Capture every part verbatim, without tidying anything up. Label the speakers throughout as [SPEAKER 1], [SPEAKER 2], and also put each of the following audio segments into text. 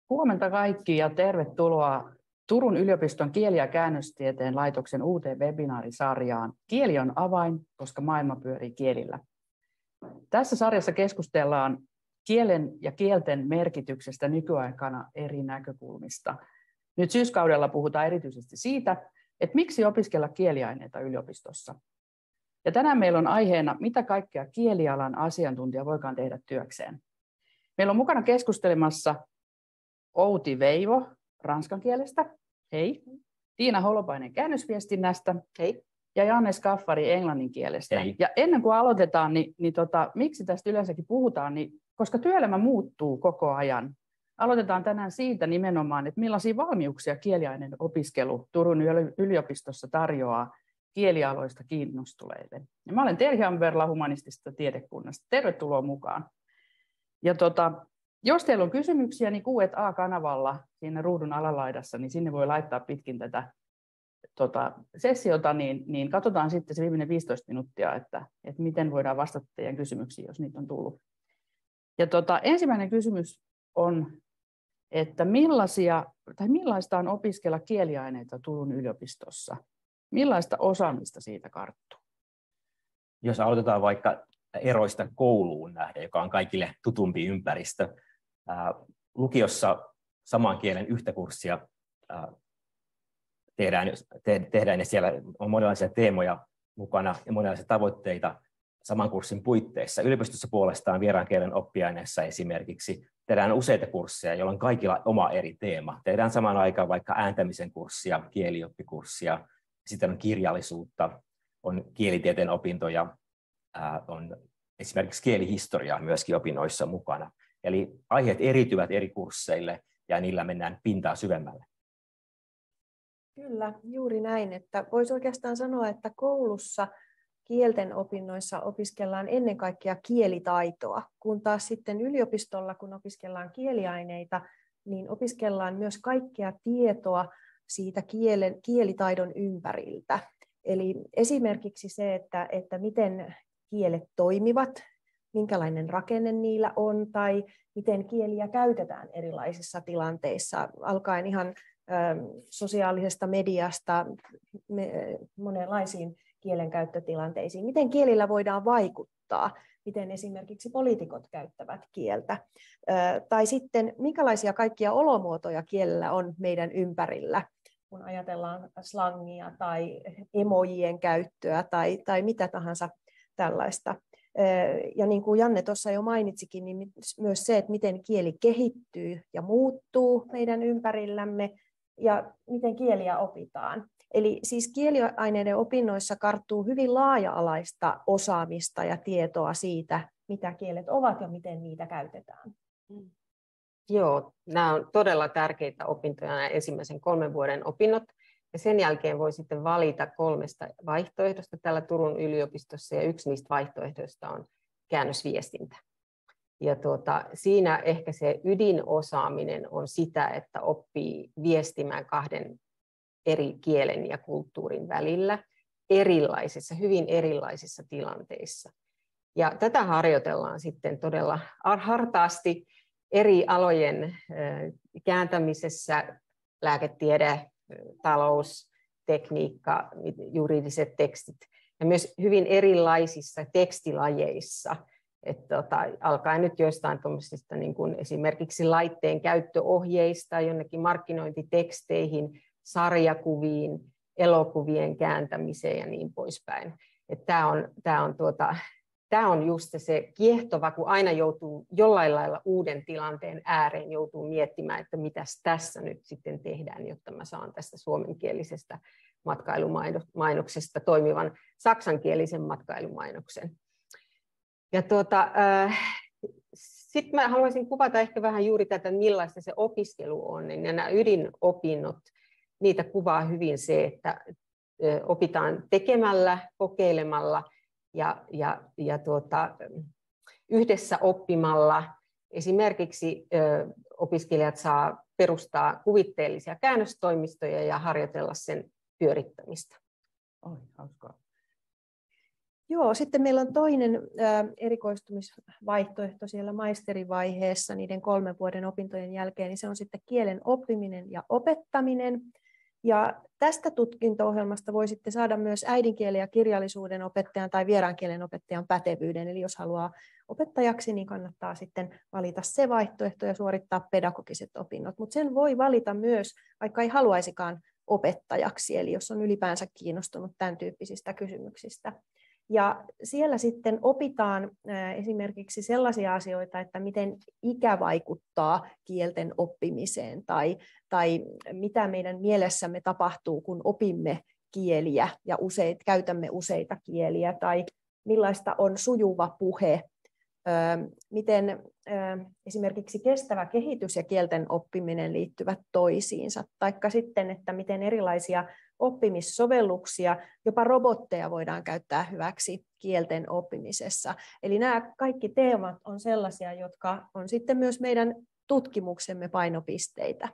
[SPEAKER 1] Huomenta kaikki ja tervetuloa Turun yliopiston kieli- ja käännöstieteen laitoksen uuteen webinaarisarjaan Kieli on avain, koska maailma pyörii kielillä. Tässä sarjassa keskustellaan kielen ja kielten merkityksestä nykyaikana eri näkökulmista. Nyt syyskaudella puhutaan erityisesti siitä, että miksi opiskella kieliaineita yliopistossa. Ja tänään meillä on aiheena, mitä kaikkea kielialan asiantuntija voikaan tehdä työkseen. Meillä on mukana keskustelemassa Outi Veivo ranskan kielestä, hei. Tiina Holopainen käännösviestinnästä, hei. Ja Janne Skaffari englannin kielestä. Hei. Ja ennen kuin aloitetaan, niin, niin tota, miksi tästä yleensäkin puhutaan, niin koska työelämä muuttuu koko ajan. Aloitetaan tänään siitä nimenomaan, että millaisia valmiuksia kieliaineen opiskelu Turun yliopistossa tarjoaa kielialoista kiinnostuneille. Ja mä olen Terhi Amberla humanistisesta tiedekunnasta. Tervetuloa mukaan. Ja tota, jos teillä on kysymyksiä, niin Q and A-kanavalla siinä ruudun alalaidassa, niin sinne voi laittaa pitkin tätä tota, sessiota, niin, niin katsotaan sitten se viimeinen viisitoista minuuttia, että, että miten voidaan vastata teidän kysymyksiin, jos niitä on tullut. Ja tota, ensimmäinen kysymys on, että millaisia, tai millaista on opiskella kieliaineita Turun yliopistossa? Millaista osaamista siitä karttuu?
[SPEAKER 2] Jos aloitetaan vaikka eroista kouluun nähden, joka on kaikille tutumpi ympäristö. Ää, lukiossa saman kielen yhtä kurssia ää, tehdään, te, tehdään, ja siellä on monenlaisia teemoja mukana ja monenlaisia tavoitteita saman kurssin puitteissa. Yliopistossa puolestaan vieraan kielen oppiaineessa esimerkiksi tehdään useita kursseja, jolloin on kaikilla oma eri teema. Tehdään samaan aikaan vaikka ääntämisen kurssia, kielioppikurssia, sitten on kirjallisuutta, on kielitieteen opintoja, ää, on esimerkiksi kielihistoria myöskin opinnoissa mukana. Eli aiheet eriytyvät eri kursseille ja niillä mennään pintaa syvemmälle.
[SPEAKER 3] Kyllä, juuri näin. Että voisi oikeastaan sanoa, että koulussa kielten opinnoissa opiskellaan ennen kaikkea kielitaitoa, kun taas sitten yliopistolla, kun opiskellaan kieliaineita, niin opiskellaan myös kaikkea tietoa siitä kielen, kielitaidon ympäriltä. Eli esimerkiksi se, että, että miten kielet toimivat, minkälainen rakenne niillä on tai miten kieliä käytetään erilaisissa tilanteissa, alkaen ihan ö, sosiaalisesta mediasta me, monenlaisiin kielenkäyttötilanteisiin. Miten kielillä voidaan vaikuttaa, miten esimerkiksi poliitikot käyttävät kieltä, ö, tai sitten minkälaisia kaikkia olomuotoja kielellä on meidän ympärillä, kun ajatellaan slangia tai emojien käyttöä tai, tai mitä tahansa tällaista. Ja niin kuin Janne tuossa jo mainitsikin, niin myös se, että miten kieli kehittyy ja muuttuu meidän ympärillämme ja miten kieliä opitaan. Eli siis kieliaineiden opinnoissa karttuu hyvin laaja-alaista osaamista ja tietoa siitä, mitä kielet ovat ja miten niitä käytetään.
[SPEAKER 4] Joo, nämä on todella tärkeitä opintoja, nämä ensimmäisen kolmen vuoden opinnot. Ja sen jälkeen voi sitten valita kolmesta vaihtoehdosta tällä Turun yliopistossa, ja yksi niistä vaihtoehdoista on käännösviestintä. Ja tuota, siinä ehkä se ydinosaaminen on sitä, että oppii viestimään kahden eri kielen ja kulttuurin välillä erilaisissa, hyvin erilaisissa tilanteissa. Ja tätä harjoitellaan sitten todella hartaasti eri alojen kääntämisessä, lääketiede, talous, tekniikka, juridiset tekstit ja myös hyvin erilaisissa tekstilajeissa. Että tota, alkaen nyt joistain niin kuin esimerkiksi laitteen käyttöohjeista jonnekin markkinointiteksteihin, sarjakuviin, elokuvien kääntämiseen ja niin poispäin. Tämä on, tää on, tuota, tää on just se kiehtova, kun aina joutuu jollain lailla uuden tilanteen ääreen, joutuu miettimään, että mitäs tässä nyt sitten tehdään, jotta mä saan tästä suomenkielisestä matkailumainoksesta toimivan saksankielisen matkailumainoksen. Ja tuota, äh, sitten mä haluaisin kuvata ehkä vähän juuri tätä, millaista se opiskelu on. Ja nämä ydinopinnot, niitä kuvaa hyvin se, että opitaan tekemällä, kokeilemalla ja, ja, ja tuota, yhdessä oppimalla. Esimerkiksi ö, opiskelijat saa perustaa kuvitteellisia käännöstoimistoja ja harjoitella sen pyörittämistä.
[SPEAKER 1] Oi, hauskaa.
[SPEAKER 3] Joo, sitten meillä on toinen ää, erikoistumisvaihtoehto siellä maisterivaiheessa niiden kolmen vuoden opintojen jälkeen, niin se on sitten kielen oppiminen ja opettaminen. Ja tästä tutkinto-ohjelmasta voi sitten saada myös äidinkielen ja kirjallisuuden opettajan tai vieraankielen opettajan pätevyyden. Eli jos haluaa opettajaksi, niin kannattaa sitten valita se vaihtoehto ja suorittaa pedagogiset opinnot. Mutta sen voi valita myös, vaikka ei haluaisikaan opettajaksi, eli jos on ylipäänsä kiinnostunut tämän tyyppisistä kysymyksistä. Ja siellä sitten opitaan esimerkiksi sellaisia asioita, että miten ikä vaikuttaa kielten oppimiseen tai, tai mitä meidän mielessämme tapahtuu, kun opimme kieliä ja useit, käytämme useita kieliä, tai millaista on sujuva puhe, miten esimerkiksi kestävä kehitys ja kielten oppiminen liittyvät toisiinsa, taikka sitten, että miten erilaisia oppimissovelluksia, jopa robotteja voidaan käyttää hyväksi kielten oppimisessa. Eli nämä kaikki teemat on sellaisia, jotka on sitten myös meidän tutkimuksemme painopisteitä.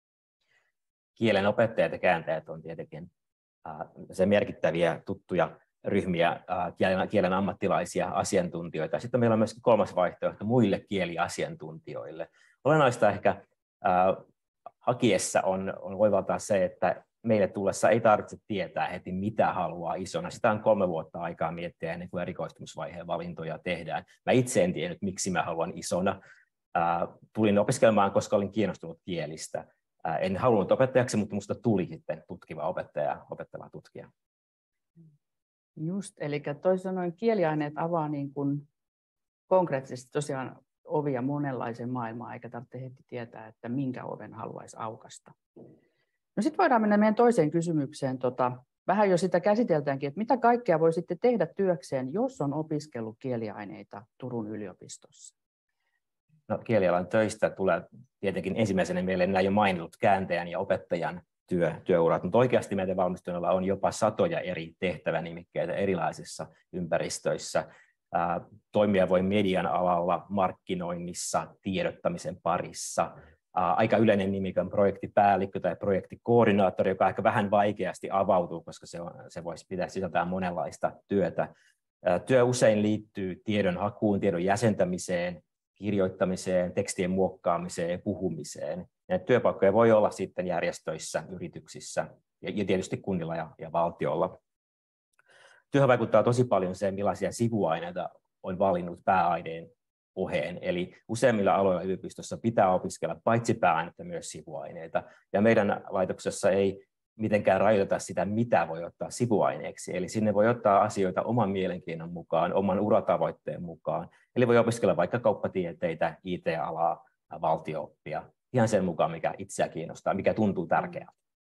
[SPEAKER 2] Kielen opettajat ja kääntäjät on tietenkin se merkittäviä tuttuja ryhmiä, kielen, kielen ammattilaisia, asiantuntijoita. Sitten meillä on myös kolmas vaihtoehto muille kieliasiantuntijoille. Olennaista ehkä äh, hakiessa on, on oivaltaa se, että meille tullessa ei tarvitse tietää heti, mitä haluaa isona. Sitä on kolme vuotta aikaa miettiä ennen kuin erikoistumisvaiheen valintoja tehdään. Mä itse en tiennyt, miksi mä haluan isona. Äh, tulin opiskelemaan, koska olin kiinnostunut kielistä. Äh, en halunnut opettajaksi, mutta minusta tuli sitten tutkiva opettaja, opettava tutkija.
[SPEAKER 1] Just, eli toisin sanoen kieliaineet avaa niin kuin konkreettisesti tosiaan ovia monenlaisen maailmaan, eikä tarvitse heti tietää, että minkä oven haluaisi aukaista. No sitten voidaan mennä meidän toiseen kysymykseen. Tota, vähän jo sitä käsiteltäänkin, että mitä kaikkea voi sitten tehdä työkseen, jos on opiskellut kieliaineita Turun yliopistossa?
[SPEAKER 2] No, kielialan töistä tulee tietenkin ensimmäisenä mieleen nämä jo mainitut kääntäjän ja opettajan työ, työurat, mutta oikeasti meidän valmistuneilla on jopa satoja eri tehtävänimikkeitä erilaisissa ympäristöissä. Ää, toimia voi median alalla, markkinoinnissa, tiedottamisen parissa. Ää, aika yleinen nimike on projektipäällikkö tai projektikoordinaattori, joka ehkä vähän vaikeasti avautuu, koska se, on, se voisi pitää sisältää monenlaista työtä. Ää, työ usein liittyy tiedon hakuun, tiedon jäsentämiseen, kirjoittamiseen, tekstien muokkaamiseen ja puhumiseen. Ja työpaikkoja voi olla sitten järjestöissä, yrityksissä ja, ja tietysti kunnilla ja, ja valtiolla. Työhön vaikuttaa tosi paljon se, millaisia sivuaineita on valinnut pääaineen oheen. Eli useimmilla aloilla yliopistossa pitää opiskella paitsi pääainetta myös sivuaineita. Ja meidän laitoksessa ei mitenkään rajoita sitä, mitä voi ottaa sivuaineeksi. Eli sinne voi ottaa asioita oman mielenkiinnon mukaan, oman uratavoitteen mukaan. Eli voi opiskella vaikka kauppatieteitä, I T-alaa, valtio-oppia, ihan sen mukaan, mikä itseä kiinnostaa, mikä tuntuu tärkeältä.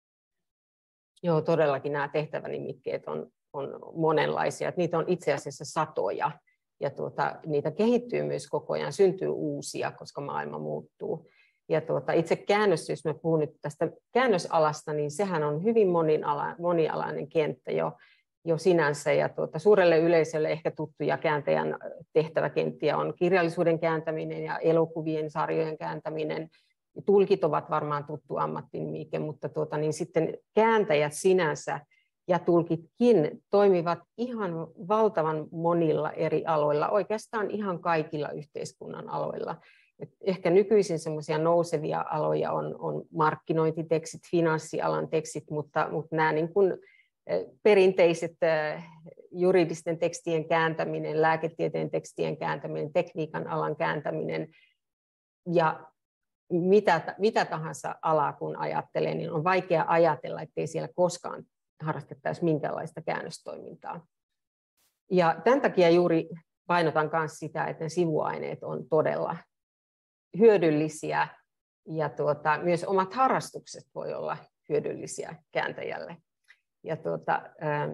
[SPEAKER 4] Joo, todellakin nämä tehtävänimikkeet on, on monenlaisia. Niitä on itse asiassa satoja. Ja tuota, niitä kehittyy myös koko ajan, syntyy uusia, koska maailma muuttuu. Ja tuota, itse käännös, jos mä puhun nyt tästä käännösalasta, niin sehän on hyvin moniala, monialainen kenttä jo, jo sinänsä. Ja tuota, suurelle yleisölle ehkä tuttuja kääntäjän tehtäväkenttiä on kirjallisuuden kääntäminen ja elokuvien sarjojen kääntäminen. Tulkit ovat varmaan tuttu ammattinimike, mutta tuota, niin sitten kääntäjät sinänsä ja tulkitkin toimivat ihan valtavan monilla eri aloilla, oikeastaan ihan kaikilla yhteiskunnan aloilla. Et ehkä nykyisin semmoisia nousevia aloja on, on markkinointitekstit, finanssialan tekstit, mutta, mutta nämä niin kuin perinteiset juridisten tekstien kääntäminen, lääketieteen tekstien kääntäminen, tekniikan alan kääntäminen ja mitä, mitä tahansa alaa kun ajattelee, niin on vaikea ajatella, ettei siellä koskaan harrastettaisi minkäänlaista käännöstoimintaa. Ja tämän takia juuri painotan myös sitä, että ne sivuaineet on todella hyödyllisiä ja tuota, myös omat harrastukset voi olla hyödyllisiä kääntäjälle. Ja, tuota, ähm,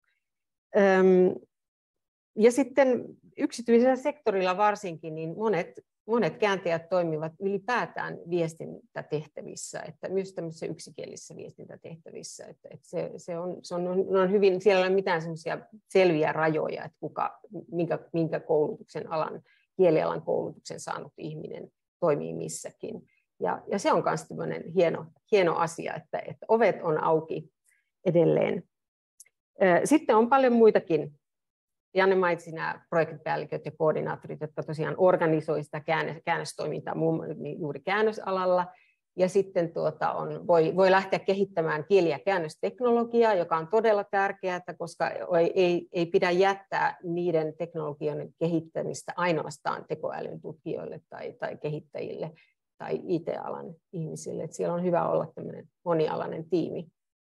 [SPEAKER 4] ähm, ja sitten yksityisellä sektorilla varsinkin niin monet, monet kääntäjät toimivat ylipäätään viestintätehtävissä, että myös tämmöisissä yksikielisissä viestintätehtävissä. Että, että se, se, on, se on, on hyvin, siellä ei ole mitään semmoisia selviä rajoja, että kuka, minkä, minkä koulutuksen alan, kielialan koulutuksen saanut ihminen toimii missäkin. Ja, ja se on myös tämmöinen hieno, hieno asia, että, että ovet on auki edelleen. Sitten on paljon muitakin Janne mainitsi nämä projektipäälliköt ja koordinaattorit, jotka tosiaan organisoi sitä käännös, käännöstoimintaa niin juuri käännösalalla. Ja sitten tuota on, voi, voi lähteä kehittämään kieli- ja käännösteknologiaa, joka on todella tärkeää, koska ei, ei, ei pidä jättää niiden teknologioiden kehittämistä ainoastaan tekoälyn tutkijoille tai, tai kehittäjille tai I T-alan ihmisille. Että siellä on hyvä olla tämmöinen monialainen tiimi.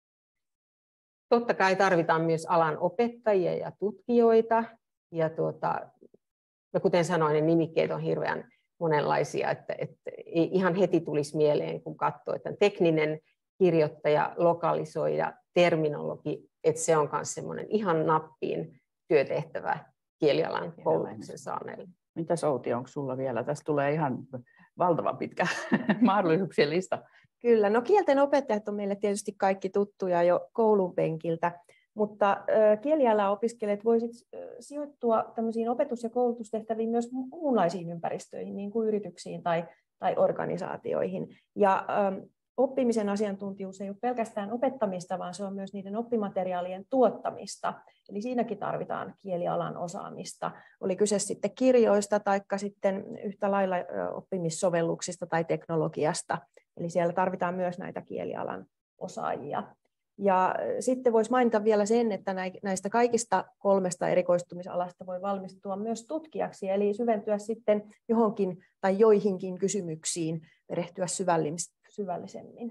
[SPEAKER 4] Totta kai tarvitaan myös alan opettajia ja tutkijoita. Ja tuota, ja kuten sanoin, ne nimikkeet on hirveän monenlaisia, että, että ei ihan heti tulisi mieleen, kun katsoo, että tekninen kirjoittaja, lokalisoija, terminologi, että se on myös semmoinen ihan nappiin työtehtävä kielialan koulutuksen saaneille.
[SPEAKER 1] Mitäs Outi, onko sulla vielä? Tästä tulee ihan valtavan pitkä mahdollisuuksien lista.
[SPEAKER 3] Kyllä, no kielten opettajat on meille tietysti kaikki tuttuja jo koulun penkiltä, mutta kielialaa opiskelijat voisivat sijoittua tämmöisiin opetus- ja koulutustehtäviin myös muunlaisiin ympäristöihin, niin kuin yrityksiin tai, tai organisaatioihin. Ja ähm, oppimisen asiantuntijuus ei ole pelkästään opettamista, vaan se on myös niiden oppimateriaalien tuottamista. Eli siinäkin tarvitaan kielialan osaamista. Oli kyse sitten kirjoista tai sitten yhtä lailla oppimissovelluksista tai teknologiasta. Eli siellä tarvitaan myös näitä kielialan osaajia. Ja sitten voisi mainita vielä sen, että näistä kaikista kolmesta erikoistumisalasta voi valmistua myös tutkijaksi, eli syventyä sitten johonkin tai joihinkin kysymyksiin, perehtyä syvällisemmin.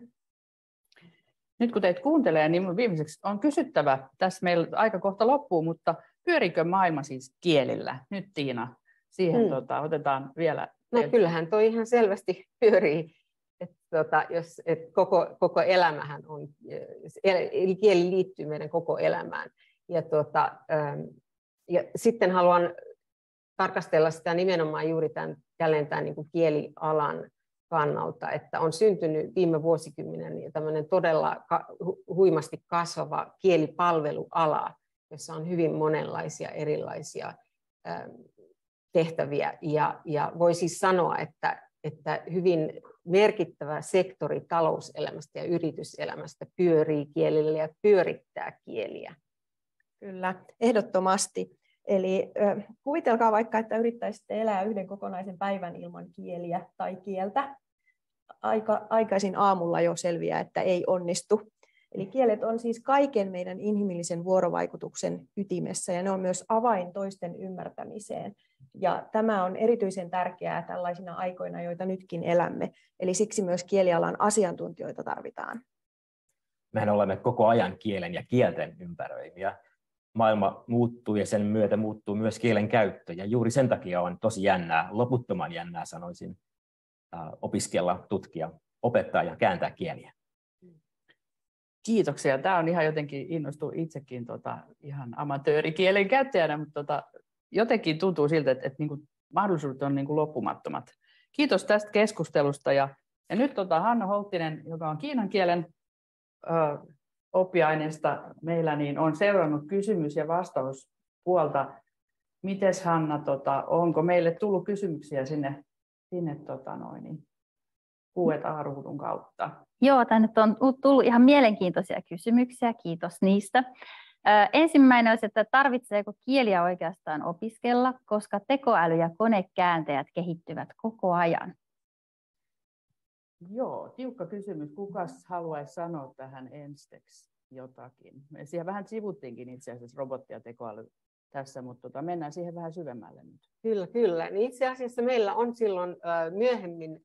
[SPEAKER 1] Nyt kun teitä kuuntelee, niin minun viimeiseksi on kysyttävä, tässä meillä aika kohta loppuu, mutta pyörikö maailma siis kielillä? Nyt Tiina, siihen hmm. tota, otetaan vielä.
[SPEAKER 4] No kyllähän toi ihan selvästi pyörii. Että tota, jos, et koko, koko elämähän on, eli kieli liittyy meidän koko elämään. Ja, tota, ja sitten haluan tarkastella sitä nimenomaan juuri tämän, jälleen tämän niin kuin kielialan kannalta, että on syntynyt viime vuosikymmenen tämmöinen todella huimasti kasvava kielipalveluala, jossa on hyvin monenlaisia erilaisia tehtäviä. Ja, ja voi siis sanoa, että, että hyvin merkittävä sektori talouselämästä ja yrityselämästä pyörii kielillä ja pyörittää kieliä.
[SPEAKER 3] Kyllä, ehdottomasti. Eli äh, kuvitelkaa vaikka, että yrittäisitte elää yhden kokonaisen päivän ilman kieliä tai kieltä. Aika, aikaisin aamulla jo selviää, että ei onnistu. Eli kielet on siis kaiken meidän inhimillisen vuorovaikutuksen ytimessä ja ne on myös avain toisten ymmärtämiseen. Ja tämä on erityisen tärkeää tällaisina aikoina, joita nytkin elämme. Eli siksi myös kielialan asiantuntijoita tarvitaan.
[SPEAKER 2] Mehän olemme koko ajan kielen ja kielten ympäröimiä. Maailma muuttuu ja sen myötä muuttuu myös kielen käyttö. Ja juuri sen takia on tosi jännää, loputtoman jännää sanoisin, opiskella, tutkia, opettaa ja kääntää kieliä.
[SPEAKER 1] Kiitoksia. Tämä on ihan jotenkin, innostunut itsekin tota, ihan amatöörikielen käyttäjänä, mutta tota, jotenkin tuntuu siltä, että, että niin kuin mahdollisuudet on niin kuin loppumattomat. Kiitos tästä keskustelusta. Ja, ja nyt tota, Hanna Holttinen, joka on kiinan kielen ö, oppiaineesta meillä, niin on seurannut kysymys- ja vastauspuolta. Mites Hanna, tota, onko meille tullut kysymyksiä sinne, sinne tota noin, niin, Q and A-ruudun kautta?
[SPEAKER 5] Joo, tänne on tullut ihan mielenkiintoisia kysymyksiä, kiitos niistä. Ensimmäinen olisi, että tarvitseeko kieliä oikeastaan opiskella, koska tekoäly ja konekääntäjät kehittyvät koko ajan?
[SPEAKER 1] Joo, tiukka kysymys. Kukas haluaisi sanoa tähän ensiksi jotakin? Me siihen vähän sivuttiinkin itse asiassa robotti ja tekoäly tässä, mutta tota, mennään siihen vähän syvemmälle nyt.
[SPEAKER 4] Kyllä, kyllä. Niin itse asiassa meillä on silloin myöhemmin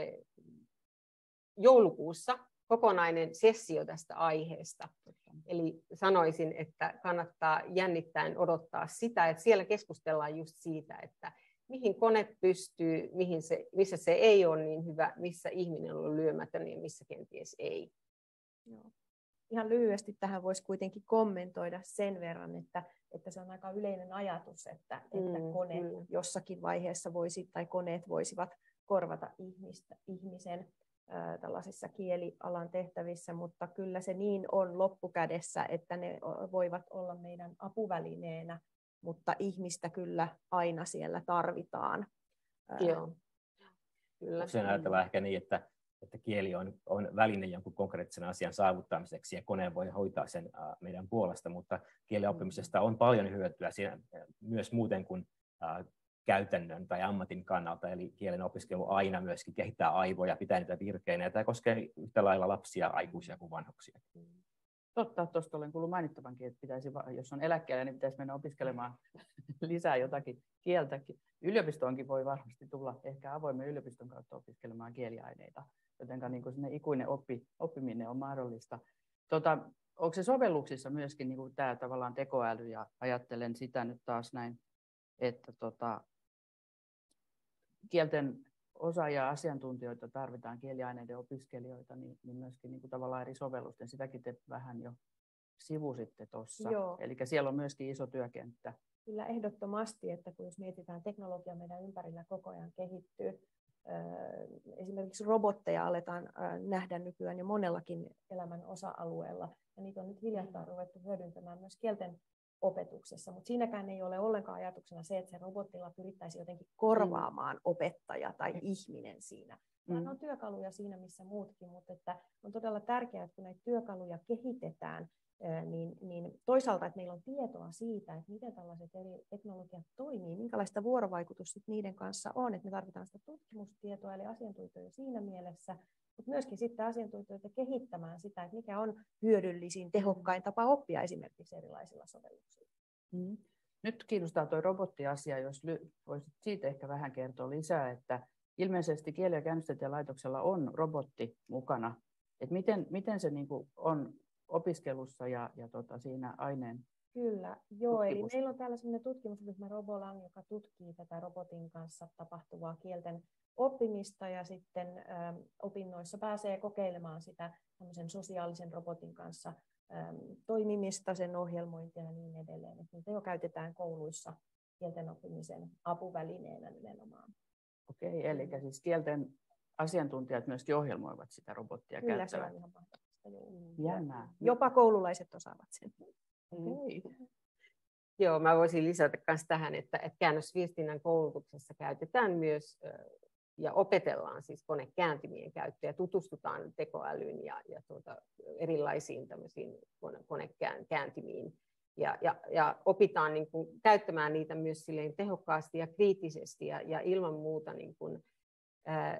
[SPEAKER 4] joulukuussa kokonainen sessio tästä aiheesta. Eli sanoisin, että kannattaa jännittäen odottaa sitä, että siellä keskustellaan just siitä, että mihin kone pystyy, mihin se, missä se ei ole niin hyvä, missä ihminen on lyömätön ja missä kenties ei.
[SPEAKER 3] Joo. Ihan lyhyesti tähän voisi kuitenkin kommentoida sen verran, että, että se on aika yleinen ajatus, että, mm, että kone mm. jossakin vaiheessa voisi, tai koneet voisivat korvata ihmistä, ihmisen tällaisissa kielialan tehtävissä, mutta kyllä se niin on loppukädessä, että ne voivat olla meidän apuvälineenä, mutta ihmistä kyllä aina siellä tarvitaan.
[SPEAKER 4] Joo.
[SPEAKER 2] Kyllä. Se näyttävää ehkä niin, että että kieli on, on väline jonkun konkreettisen asian saavuttamiseksi ja kone voi hoitaa sen uh, meidän puolesta, mutta kielen oppimisesta on paljon hyötyä siinä, myös muuten kuin uh, käytännön tai ammatin kannalta, eli kielen opiskelu aina myöskin kehittää aivoja, pitää niitä virkeinä, ja tämä koskee yhtä lailla lapsia, aikuisia kuin vanhuksia.
[SPEAKER 1] Totta, tuosta olen kuullut mainittavankin, että pitäisi, jos on eläkkeellä, niin pitäisi mennä opiskelemaan lisää jotakin kieltäkin. Yliopistoonkin voi varmasti tulla ehkä avoimen yliopiston kautta opiskelemaan kieliaineita, joten niin kuin sinne ikuinen oppi, oppiminen on mahdollista. Tota, onko se sovelluksissa myöskin niin kuin tämä tavallaan tekoäly, ja ajattelen sitä nyt taas näin, että tota, kielten osaajia asiantuntijoita tarvitaan, kieliaineiden opiskelijoita, niin, niin myöskin niin kuin tavallaan eri sovellusten. Sitäkin te vähän jo sivusitte tuossa. Eli siellä on myöskin iso työkenttä.
[SPEAKER 3] Kyllä ehdottomasti, että kun jos mietitään, teknologia meidän ympärillä koko ajan kehittyy, esimerkiksi robotteja aletaan nähdä nykyään jo monellakin elämän osa-alueella, ja niitä on nyt hiljattain ruvettu hyödyntämään myös kielten opetuksessa, mutta siinäkään ei ole ollenkaan ajatuksena se, että se robottilla pyrittäisiin jotenkin korvaamaan opettaja tai mm. ihminen siinä. Nämä on työkaluja siinä, missä muutkin, mutta että on todella tärkeää, että kun näitä työkaluja kehitetään, niin, niin toisaalta, että meillä on tietoa siitä, että miten tällaiset eri teknologiat toimii, minkälaista vuorovaikutus niiden kanssa on, että me tarvitaan sitä tutkimustietoa, eli asiantuntijoita siinä mielessä, mutta myöskin sitten asiantuntijoita kehittämään sitä, että mikä on hyödyllisin, tehokkain tapa oppia esimerkiksi erilaisilla sovelluksilla.
[SPEAKER 1] Mm. Nyt kiinnostaa tuo robottiasia, jos voisit siitä ehkä vähän kertoa lisää, että ilmeisesti Kieli- ja käännöstieteen laitoksella on robotti mukana. Et miten, miten se niinku on opiskelussa ja, ja tota siinä aineen?
[SPEAKER 3] Kyllä, joo, eli meillä on täällä sellainen tutkimusryhmä Robolang, joka tutkii tätä robotin kanssa tapahtuvaa kielten oppimista, ja sitten ä, opinnoissa pääsee kokeilemaan sitä tämmöisen sosiaalisen robotin kanssa ä, toimimista, sen ohjelmointia ja niin edelleen. Et niitä jo käytetään kouluissa kielten oppimisen apuvälineenä nimenomaan.
[SPEAKER 1] Okei, eli siis kielten asiantuntijat myöskin ohjelmoivat sitä robottia.
[SPEAKER 3] Kyllä,
[SPEAKER 1] käyttävät.
[SPEAKER 3] Se on ihan mahdollista.
[SPEAKER 1] Jännää.
[SPEAKER 3] Jopa koululaiset osaavat sen.
[SPEAKER 1] Okay.
[SPEAKER 4] Joo, mä voisin lisätä myös tähän, että, että käännösviestinnän koulutuksessa käytetään myös ja opetellaan siis konekääntimien käyttöä, tutustutaan tekoälyyn ja, ja tuota, erilaisiin tämmöisiin konekääntimiin ja, ja, ja opitaan niin kuin, käyttämään niitä myös silleen tehokkaasti ja kriittisesti ja, ja ilman muuta niin kuin, ää,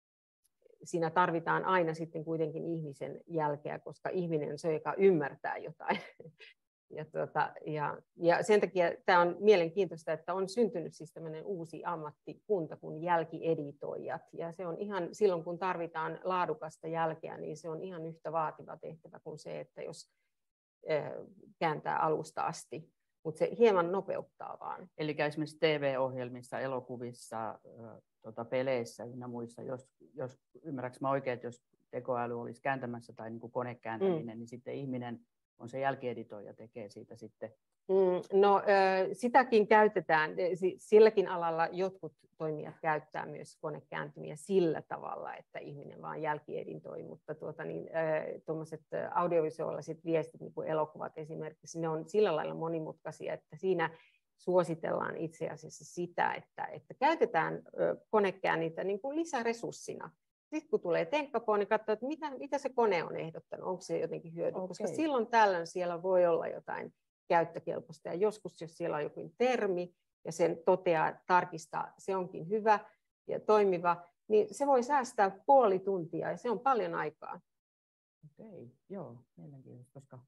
[SPEAKER 4] siinä tarvitaan aina sitten kuitenkin ihmisen jälkeä, koska ihminen on se, joka ymmärtää jotain. Ja, tuota, ja, ja sen takia tämä on mielenkiintoista, että on syntynyt siis tämmöinen uusi ammattikunta kuin jälkieditoijat. Ja se on ihan, silloin kun tarvitaan laadukasta jälkeä, niin se on ihan yhtä vaativa tehtävä kuin se, että jos äh, kääntää alusta asti. Mutta se hieman nopeuttaa vaan.
[SPEAKER 1] Eli esimerkiksi T V-ohjelmissa, elokuvissa, äh, tota, peleissä ja muissa, jos, jos ymmärrätkö mä oikein, että jos tekoäly olisi kääntämässä tai niin kuin konekääntäminen, mm. niin sitten ihminen on se jälkieditoija, tekee siitä sitten?
[SPEAKER 4] Mm, no sitäkin käytetään, silläkin alalla jotkut toimijat käyttää myös konekääntimiä sillä tavalla, että ihminen vaan jälkieditoi, mutta tuota, niin, tuommoiset audiovisuaaliset viestit, niin kuin elokuvat esimerkiksi, ne on sillä lailla monimutkaisia, että siinä suositellaan itse asiassa sitä, että, että käytetään konekäännitä niin kuin lisäresurssina. Sitten kun tulee tenkkapoon, niin katsoo, että mitä, mitä se kone on ehdottanut, onko se jotenkin hyödyllistä, okay. Koska silloin tällöin siellä voi olla jotain käyttökelpoista. Ja joskus, jos siellä on jokin termi ja sen toteaa, tarkistaa, se onkin hyvä ja toimiva, niin se voi säästää puoli tuntia ja se on paljon aikaa.
[SPEAKER 1] Okei, okay. Joo, mielenkiintoista, koska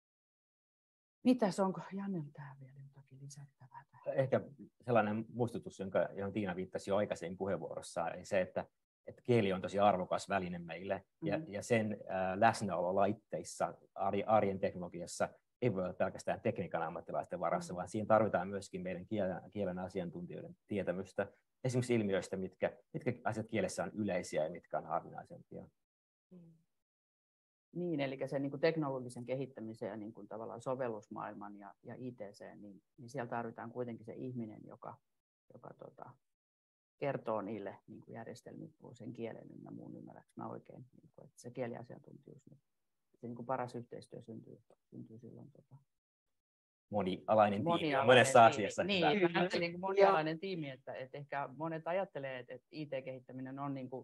[SPEAKER 1] mitäs onko Jannella tähän vielä jotakin lisättävää?
[SPEAKER 2] Ehkä sellainen muistutus, jonka, johon Tiina viittasi jo aikaisemmin puheenvuorossaan, eli se, että että kieli on tosi arvokas väline meille, mm-hmm. ja, ja sen äh, läsnäolo laitteissa, arjen teknologiassa, ei voi olla pelkästään tekniikan ammattilaisten varassa, mm-hmm. vaan siihen tarvitaan myöskin meidän kielen, kielen asiantuntijoiden tietämystä, esimerkiksi ilmiöistä, mitkä, mitkä asiat kielessä on yleisiä ja mitkä on harvinaisempia.
[SPEAKER 1] Mm. Niin, eli sen niin kuin teknologisen kehittämisen ja niin kuin tavallaan sovellusmaailman ja, ja I T C, niin, niin siellä tarvitaan kuitenkin se ihminen, joka, joka tota, kertoo niille niin kuin järjestelmille sen kielen ynnä muun, ymmärrätkö mä oikein, niin kuin, että se kieliasiantuntijuus, niin se niin kuin paras yhteistyö syntyy, syntyy silloin. Tota...
[SPEAKER 2] Monialainen tiimi on monessa asiassa.
[SPEAKER 1] Niin, niin niin kuin monialainen tiimi, että, että ehkä monet ajattelee, että, että I T-kehittäminen on niin kuin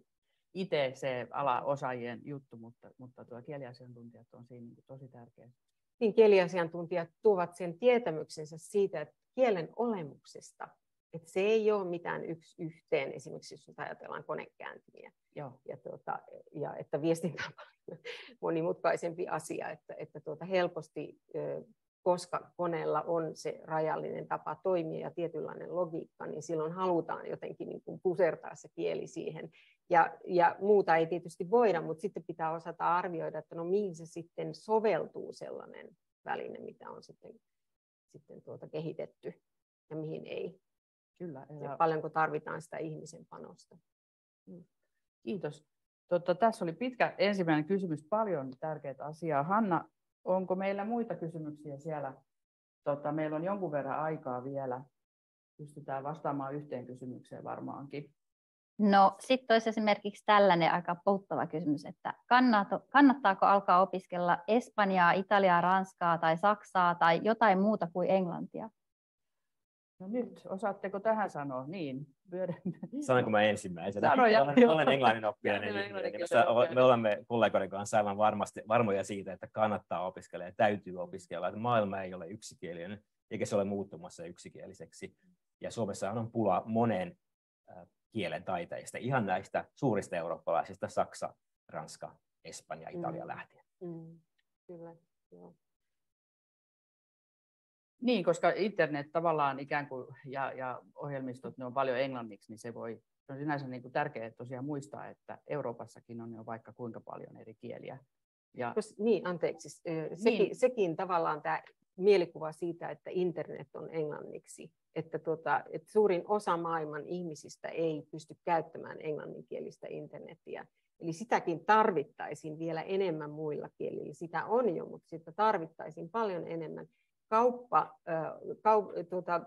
[SPEAKER 1] itse se alaosaajien juttu, mutta, mutta tuo kieliasiantuntijat on siinä niin tosi tärkeä.
[SPEAKER 4] Niin, kieliasiantuntijat tuovat sen tietämyksensä siitä, että kielen olemuksesta, että se ei ole mitään yksi yhteen, esimerkiksi jos ajatellaan konekääntymiä.
[SPEAKER 1] Joo.
[SPEAKER 4] Ja, tuota, ja että viestintä on paljon monimutkaisempi asia, että, että tuota helposti, koska koneella on se rajallinen tapa toimia ja tietynlainen logiikka, niin silloin halutaan jotenkin niin kuin pusertaa se kieli siihen. Ja, ja muuta ei tietysti voida, mutta sitten pitää osata arvioida, että no mihin se sitten soveltuu sellainen väline, mitä on sitten, sitten tuota kehitetty ja mihin ei.
[SPEAKER 1] Kyllä.
[SPEAKER 4] Ja paljonko tarvitaan sitä ihmisen panosta.
[SPEAKER 1] Kiitos. Totta, tässä oli pitkä ensimmäinen kysymys, paljon tärkeitä asiaa. Hanna, onko meillä muita kysymyksiä siellä? Tota, meillä on jonkun verran aikaa vielä. Pystytään vastaamaan yhteen kysymykseen varmaankin.
[SPEAKER 5] No sitten olisi esimerkiksi tällainen aika polttava kysymys, että kannattaako alkaa opiskella espanjaa, italiaa, ranskaa tai saksaa tai jotain muuta kuin englantia?
[SPEAKER 1] No nyt, osaatteko tähän sanoa? Niin,
[SPEAKER 2] Sanonko mä ensimmäisenä?
[SPEAKER 1] Sano, ja,
[SPEAKER 2] olen, olen englanninoppilainen. Me olemme kollegoiden kanssa aivan varmasti, varmoja siitä, että kannattaa opiskella ja täytyy opiskella. Että maailma ei ole yksikielinen, eikä se ole muuttumassa yksikieliseksi. Ja Suomessahan on pula monen kielen taiteista, ihan näistä suurista eurooppalaisista, Saksa, Ranska, Espanja, Italia mm. lähtien.
[SPEAKER 4] Mm. Kyllä, joo.
[SPEAKER 1] Niin, koska internet tavallaan ikään kuin, ja, ja ohjelmistot, ne on paljon englanniksi, niin se voi, se on sinänsä niin kuin tärkeää tosiaan muistaa, että Euroopassakin on jo vaikka kuinka paljon eri kieliä. Ja,
[SPEAKER 4] Kos, niin, anteeksi, sekin,
[SPEAKER 1] niin.
[SPEAKER 4] sekin tavallaan tämä mielikuva siitä, että internet on englanniksi, että, tuota, että suurin osa maailman ihmisistä ei pysty käyttämään englanninkielistä internetiä. Eli sitäkin tarvittaisiin vielä enemmän muilla kielillä. Sitä on jo, mutta sitä tarvittaisiin paljon enemmän. Kauppa, kaup, tuota,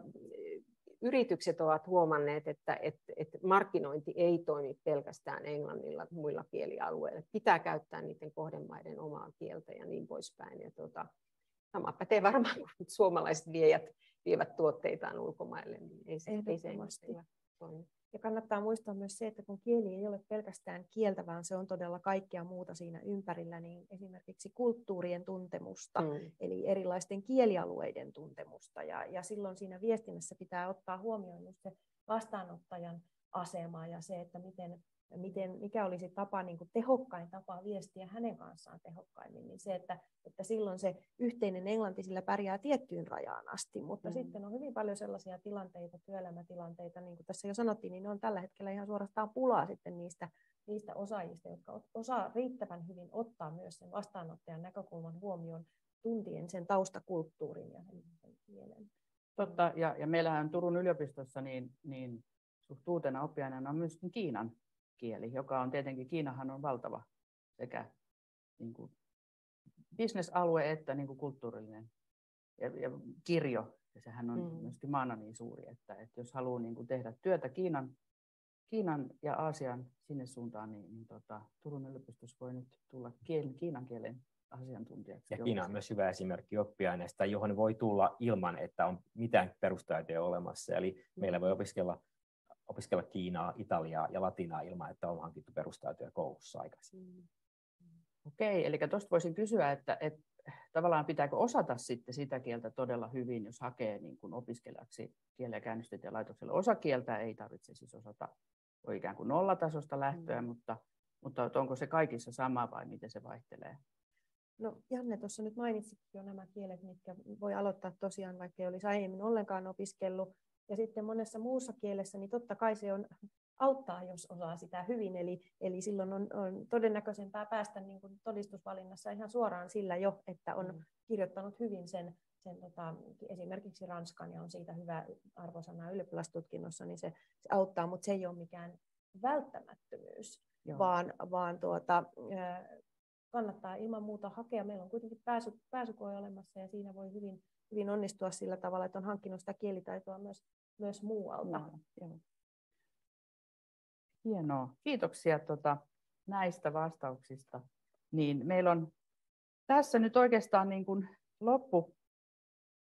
[SPEAKER 4] yritykset ovat huomanneet, että, että, että markkinointi ei toimi pelkästään englannilla muilla kielialueilla. Pitää käyttää niiden kohdemaiden omaa kieltä ja niin poispäin. Ja tuota, sama pätee varmaan, kun suomalaiset viejät vievät tuotteitaan ulkomaille, niin ei se, ei se toimi.
[SPEAKER 3] Ja kannattaa muistaa myös se, että kun kieli ei ole pelkästään kieltä, vaan se on todella kaikkea muuta siinä ympärillä, niin esimerkiksi kulttuurien tuntemusta, mm. eli erilaisten kielialueiden tuntemusta. Ja, ja silloin siinä viestinnässä pitää ottaa huomioon just se vastaanottajan asema ja se, että miten, miten, mikä olisi tapa, niin kuin tehokkain tapa viestiä hänen kanssaan tehokkaimmin. Niin se, että, että silloin se yhteinen englanti sillä pärjää tiettyyn rajaan asti, mutta mm. sitten on hyvin paljon sellaisia tilanteita, työelämätilanteita, niin kuin tässä jo sanottiin, niin ne on tällä hetkellä ihan suorastaan pulaa sitten niistä, niistä osaajista, jotka osaa riittävän hyvin ottaa myös sen vastaanottajan näkökulman huomioon, tuntien sen taustakulttuurin ja sen, sen kielen.
[SPEAKER 1] Totta, ja, ja meillähän Turun yliopistossa niin, niin suht uutena oppiaineena on myös Kiinan kieli, joka on tietenkin, Kiinahan on valtava sekä niin kuin bisnesalue että niin kuin kulttuurillinen ja, ja kirjo, ja sehän on mm. myöskin maana niin suuri, että, että jos haluaa niin kuin tehdä työtä Kiinan, Kiinan ja Aasian sinne suuntaan, niin, niin tota, Turun yliopistossa voi nyt tulla kielen, kiinan kielen asiantuntijaksi.
[SPEAKER 2] Ja Kiina on myös hyvä esimerkki oppiaineesta, johon voi tulla ilman, että on mitään perustaitoja olemassa. Eli mm. meillä voi opiskella opiskella Kiinaa, Italiaa ja Latinaa ilman, että on hankittu perustaitoja koulussa aikaisemmin.
[SPEAKER 1] Okei, eli tuosta voisin kysyä, että, että tavallaan pitääkö osata sitten sitä kieltä todella hyvin, jos hakee niin kuin opiskelijaksi kieli- ja käännöstieteen laitokselle. Osa kieltä ei tarvitse siis osata, voi ikään kuin nollatasosta lähtöä, mm. mutta, mutta onko se kaikissa sama vai miten se vaihtelee?
[SPEAKER 3] No Janne tuossa nyt mainitsit jo nämä kielet, mitkä voi aloittaa tosiaan, vaikka ei olisi aiemmin ollenkaan opiskellut. Ja sitten monessa muussa kielessä, niin totta kai se on, auttaa, jos osaa sitä hyvin. Eli, eli silloin on, on todennäköisempää päästä niin kuin todistusvalinnassa ihan suoraan sillä jo, että on mm. kirjoittanut hyvin sen, sen tota, esimerkiksi ranskan ja on siitä hyvä arvosana ylioppilastutkinnossa, niin se, se auttaa, mutta se ei ole mikään välttämättömyys, Joo. vaan, vaan tuota, kannattaa ilman muuta hakea. Meillä on kuitenkin pääsy, pääsykoe olemassa ja siinä voi hyvin, hyvin onnistua sillä tavalla, että on hankkinut sitä kielitaitoa myös, myös muualta.
[SPEAKER 1] No, joo. Hienoa. Kiitoksia tuota, näistä vastauksista. Niin, meillä on tässä nyt oikeastaan niin kuin loppu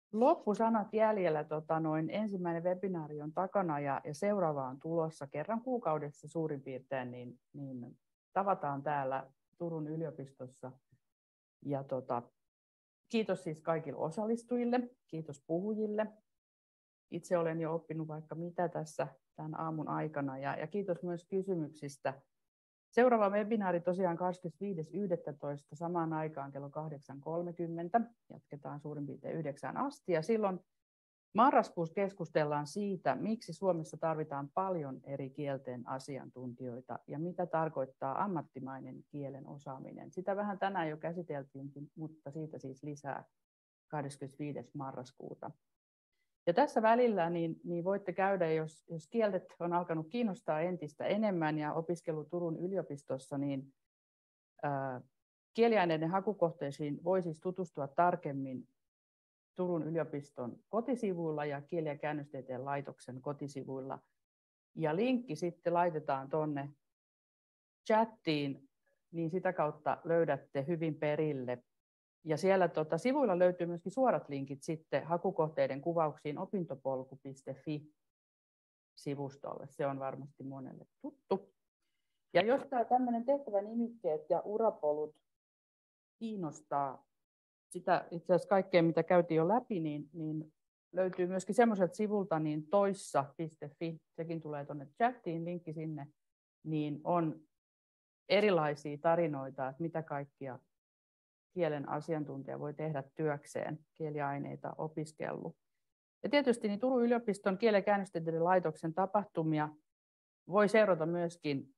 [SPEAKER 1] Loppusanat jäljellä. Tota, noin ensimmäinen webinaari on takana ja, ja seuraava on tulossa kerran kuukaudessa suurin piirtein, niin, niin tavataan täällä Turun yliopistossa. Ja tota, kiitos siis kaikille osallistujille, kiitos puhujille. Itse olen jo oppinut vaikka mitä tässä tämän aamun aikana ja, ja kiitos myös kysymyksistä. Seuraava webinaari tosiaan kahdeskymmenesviides yhdestoista samaan aikaan kello kahdeksan kolmekymmentä. Jatketaan suurin piirtein yhdeksään asti ja silloin marraskuussa keskustellaan siitä, miksi Suomessa tarvitaan paljon eri kielten asiantuntijoita ja mitä tarkoittaa ammattimainen kielen osaaminen. Sitä vähän tänään jo käsiteltiinkin, mutta siitä siis lisää kahdeskymmenesviides marraskuuta. Ja tässä välillä niin, niin voitte käydä, jos, jos kieltet on alkanut kiinnostaa entistä enemmän ja opiskelu Turun yliopistossa, niin ää, kieliaineiden hakukohteisiin voi siis tutustua tarkemmin Turun yliopiston kotisivuilla ja Kieli- ja käännöstieteen laitoksen kotisivuilla. Ja linkki sitten laitetaan tuonne chattiin, niin sitä kautta löydätte hyvin perille. Ja siellä tuota, sivuilla löytyy myöskin suorat linkit sitten hakukohteiden kuvauksiin opintopolku piste fi-sivustolle. Se on varmasti monelle tuttu. Ja jos tämä tämmöinen tehtävänimikkeet ja urapolut kiinnostaa sitä itse asiassa kaikkea, mitä käytiin jo läpi, niin, niin löytyy myöskin semmoiselta sivulta niin toissa piste fi, sekin tulee tuonne chattiin, linkki sinne, niin on erilaisia tarinoita, että mitä kaikkia kielen asiantuntija voi tehdä työkseen, kieliaineita opiskellut. Ja tietysti niin Turun yliopiston Kieli- ja käännöstieteiden laitoksen tapahtumia voi seurata myöskin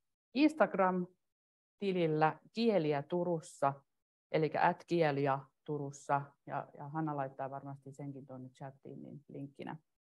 [SPEAKER 1] Instagram-tilillä Kieliä Turussa, eli at Kieliä Turussa, ja, ja Hanna laittaa varmasti senkin tuonne chattiin niin linkkinä.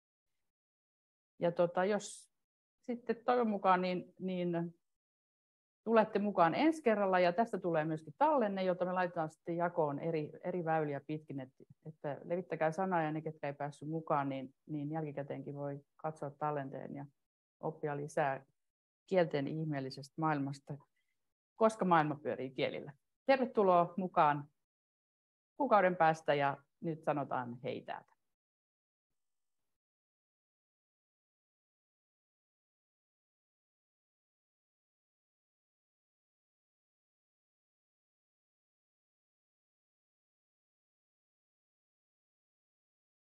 [SPEAKER 1] Ja tota, jos sitten toivon mukaan, niin, niin tulette mukaan ensi kerralla, ja tästä tulee myöskin tallenne, jota me laitetaan sitten jakoon eri, eri väyliä pitkin, että, että levittäkää sanaa, ja ne, ketkä ei päässyt mukaan, niin, niin jälkikäteenkin voi katsoa tallenteen ja oppia lisää kielten ihmeellisestä maailmasta, koska maailma pyörii kielillä. Tervetuloa mukaan kuukauden päästä, ja nyt sanotaan hei täältä.